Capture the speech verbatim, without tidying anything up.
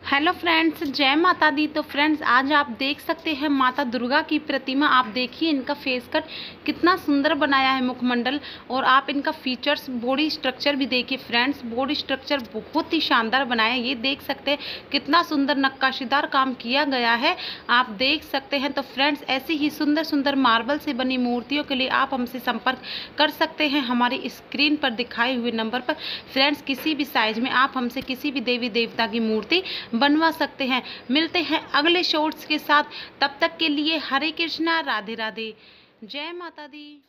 Hello friends, जय माता दी। तो फ्रेंड्स, आज आप देख सकते हैं माता दुर्गा की प्रतिमा। आप देखिए इनका फेस कट कितना सुंदर बनाया है, मुखमंडल, और आप इनका फीचर्स, बॉडी स्ट्रक्चर भी देखिए फ्रेंड्स। बॉडी स्ट्रक्चर बहुत ही शानदार बनाया है। ये देख सकते हैं कितना सुंदर नक्काशीदार काम किया गया है, आप देख सकते हैं। तो फ्रेंड्स, ऐसी ही सुंदर सुंदर मार्बल से बनी मूर्तियों के लिए आप हमसे संपर्क कर सकते हैं हमारी स्क्रीन पर दिखाए हुए नंबर पर। फ्रेंड्स, किसी भी साइज में आप हमसे किसी भी देवी देवता की मूर्ति बनवा सकते हैं। मिलते हैं अगले शॉर्ट्स के साथ, तब तक के लिए हरे कृष्णा, राधे राधे, जय माता दी।